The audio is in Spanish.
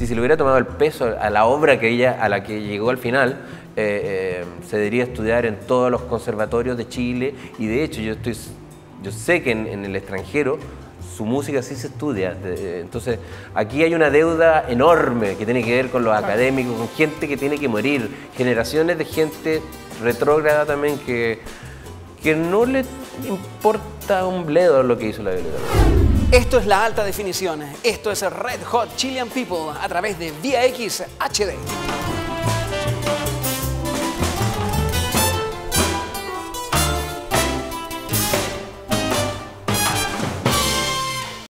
si se le hubiera tomado el peso a la obra a la que llegó al final, se debería estudiar en todos los conservatorios de Chile, y de hecho yo sé que en el extranjero su música sí se estudia. Entonces aquí hay una deuda enorme que tiene que ver con los académicos, con gente que tiene que morir, generaciones de gente retrógrada también que no le importa un bledo lo que hizo la Violeta. Esto es La Alta Definición, esto es Red Hot Chilean People a través de Vía X HD.